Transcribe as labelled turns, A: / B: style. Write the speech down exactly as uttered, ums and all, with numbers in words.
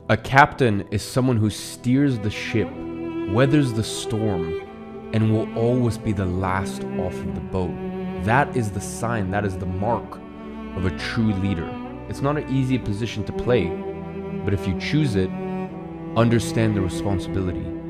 A: A captain is someone who steers the ship, weathers the storm, and will always be the last off of the boat. That is the sign, that is the mark of a true leader. It's not an easy position to play, but if you choose it, understand the responsibility.